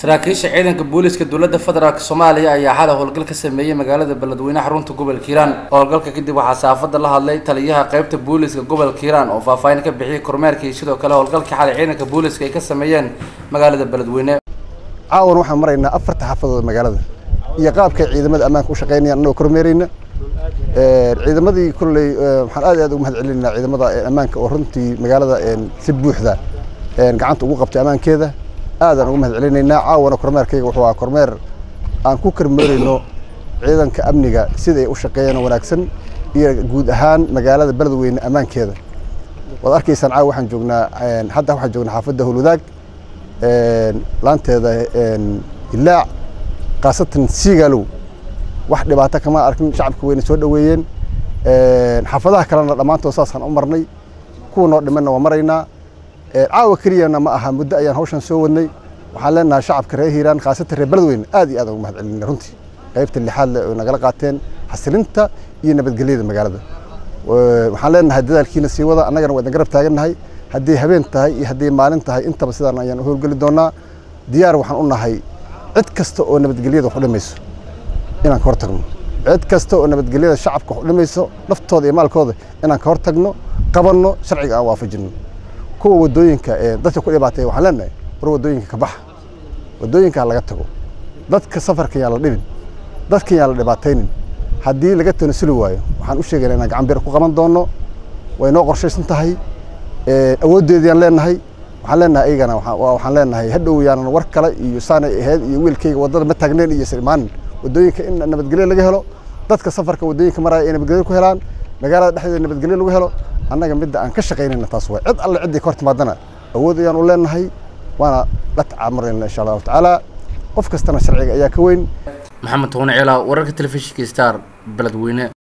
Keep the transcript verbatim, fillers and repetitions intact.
saraakiisha ciidanka booliska dowladda federaalka Soomaaliya ayaa xalay howlgal ka sameeyay magaalada Beledweyne xarunta gobolka Hiiraan. Howlgalka kadib waxaa saafada la hadlay taliyaha qaybta booliska gobolka Hiiraan oo faahfaahin ka bixiyay kormeerkii sidoo kale howlgalka xalay ciidanka booliska ay ka sameeyeen magaalada Beledweyne. caawan waxaan maraynaa afarta xaafadood magaalada iyo qaabka ciidamada ammaanka u shaqeynayaan anoo kormeerayna ee ciidamadii kullay waxaan aad aad ugu mahadcelinaynaa ciidamada ammaanka oo runtii magaalada si buuxda ee gacanta ugu qabtay ammaankeeda aad aan ugu mahadcelinaynaa. caawana kormeerkayga wuxuu ahaa kormeer aan ku kormeerayno ciidanka amniga sida ay u shaqeeyaan wanaagsan iyo guud ahaan magaalada Beledweyne ammaankeeda. wada arkaysaan caawa waxaan joognaa hadda waxaan joognaa xaafadda Howlwadaag een laanteeda een ilaa qaasatan Siigalow wax dhibaato kama arkin shacabka weyn soo dhaweeyeen een xaafadaha kalena dhamaantood saasaan u marnay kuwa noo dhimanna waa maraynaa ee caawa kaliyana ma aha muddo ayaan hawshan soo wadnay. waxaan leenahay shacabka reer Hiiraan qaasatan reer Beledweyne aad iyo aad ugu mahadcelinaa runtii qaybta lixaad ee nagala qaateen xasilinta iyo nabadgelyada magaalada. waxaan leenahay dadaalkiina sii wada annagana waan garab taaganahay haddii habeen tahay iyo haddii maalin tahay intaba sidaan ayaan u howlgali doonaa. diyaar waxaan u nahay cid kasta oo nabadgelyada wax u dhimayso inaan ka hortagno cid kasta oo nabadgelyada shacabka wax u dhimayso naftooda iyo maalkooda inaan ka hortagno qabanno sharciga aan waafajino. kuwa wadooyinka ee dadka ku dhibaatay waxaan leenahay war wadooyinka ka bax wadooyinka laga tago dadka safarka yaa la dhibin dadka yaa la dhibaataynin haddii laga tanasuli waayo waxaan u sheegaynaa inaan gacan bir ku qaban doono way noo qorshaysan tahay ee awoodeedii leenahay. waxaan leenahay ayagana waxaan leenahay hadhow yaanan war kale iyo saanay ahayd iyo wiilkayga wadada ma taagneen iyo sirmaan wadooyinka in nabadgelyo laga helo dadka safarka wadooyinka maraya in nabadgelyo ku helaan magaalada dhexdeeda nabadgelyo lagu helo annaga midda aan ka shaqeynayna taas way cid alle cidii ka hortimaadana awood ayaan u leenahay waana la tacaamulayna insha Allah taala qof kastana sharciga ayaa ka weyn. Maxamed Toone Ciila wararka telefishinka Star Beledweyne.